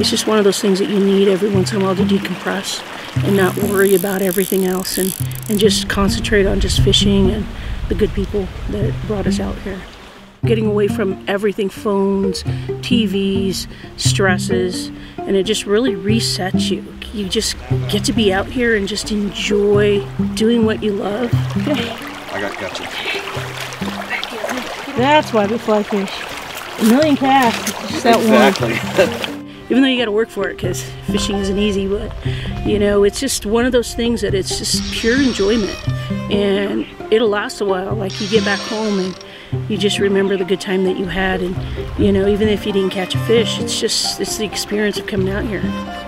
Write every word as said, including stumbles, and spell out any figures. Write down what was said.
it's just one of those things that you need every once in a while to decompress and not worry about everything else, and, and just concentrate on just fishing and the good people that brought us out here. Getting away from everything, phones, T Vs, stresses, and it just really resets you. You just get to be out here and just enjoy doing what you love. Okay. I got gotcha. That's why we fly fish. A million casts, just that exactly. one. Even though you got to work for it, because fishing isn't easy, but you know, it's just one of those things that it's just pure enjoyment, and it'll last a while. Like, you get back home and you just remember the good time that you had, and you know, even if you didn't catch a fish, it's just it's the experience of coming out here.